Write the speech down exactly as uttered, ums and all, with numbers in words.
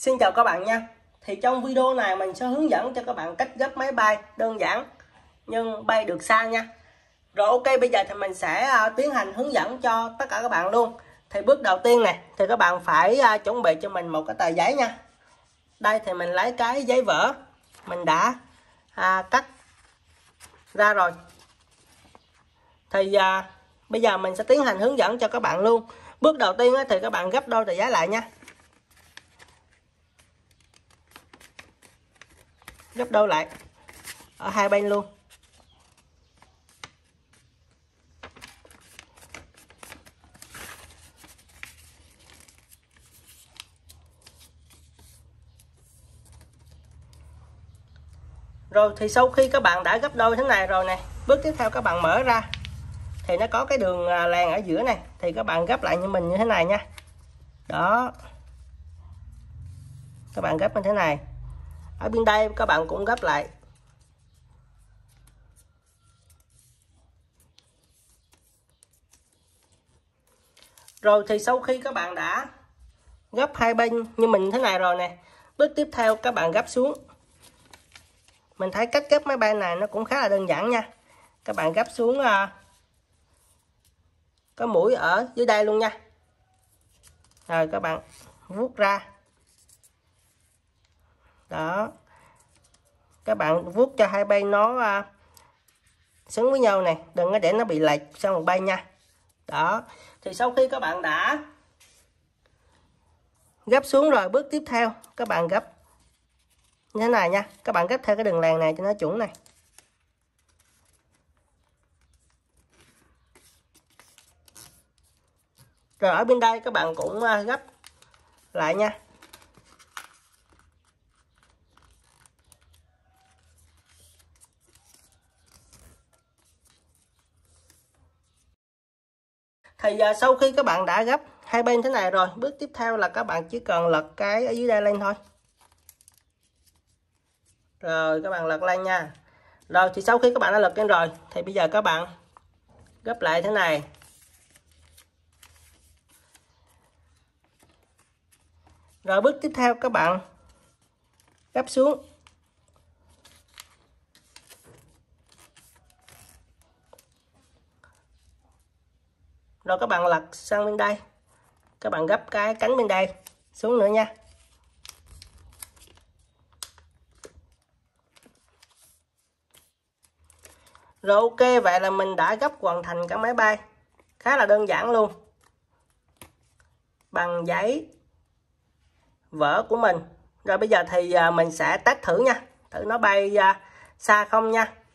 Xin chào các bạn nha. Thì trong video này mình sẽ hướng dẫn cho các bạn cách gấp máy bay đơn giản nhưng bay được xa nha. Rồi ok, bây giờ thì mình sẽ uh, tiến hành hướng dẫn cho tất cả các bạn luôn. Thì bước đầu tiên này thì các bạn phải uh, chuẩn bị cho mình một cái tờ giấy nha. Đây thì mình lấy cái giấy vỡ mình đã uh, cắt ra rồi. Thì uh, bây giờ mình sẽ tiến hành hướng dẫn cho các bạn luôn. Bước đầu tiên uh, thì các bạn gấp đôi tờ giấy lại nha. Gấp đôi lại ở hai bên luôn. Rồi thì sau khi các bạn đã gấp đôi thế này rồi này, bước tiếp theo các bạn mở ra thì nó có cái đường làn ở giữa này, thì các bạn gấp lại như mình như thế này nha. Đó, các bạn gấp như thế này. Ở bên đây các bạn cũng gấp lại. Rồi thì sau khi các bạn đã gấp hai bên như mình thế này rồi nè, bước tiếp theo các bạn gấp xuống. Mình thấy cách gấp máy bay này nó cũng khá là đơn giản nha. Các bạn gấp xuống uh, có mũi ở dưới đây luôn nha. Rồi các bạn vuốt ra. Đó, các bạn vuốt cho hai bên nó uh, xứng với nhau này, đừng có để nó bị lệch sang một bên nha. Đó, thì sau khi các bạn đã gấp xuống rồi, bước tiếp theo các bạn gấp như thế này nha. Các bạn gấp theo cái đường làn này cho nó chuẩn này. Rồi ở bên đây các bạn cũng gấp lại nha. Thì uh, sau khi các bạn đã gấp hai bên thế này rồi, bước tiếp theo là các bạn chỉ cần lật cái ở dưới đây lên thôi. Rồi các bạn lật lên nha. Rồi thì sau khi các bạn đã lật lên rồi thì bây giờ các bạn gấp lại thế này. Rồi bước tiếp theo các bạn gấp xuống. Rồi các bạn lật sang bên đây. Các bạn gấp cái cánh bên đây xuống nữa nha. Rồi ok, vậy là mình đã gấp hoàn thành cả máy bay. Khá là đơn giản luôn. Bằng giấy vỡ của mình. Rồi bây giờ thì mình sẽ test thử nha. Thử nó bay xa không nha.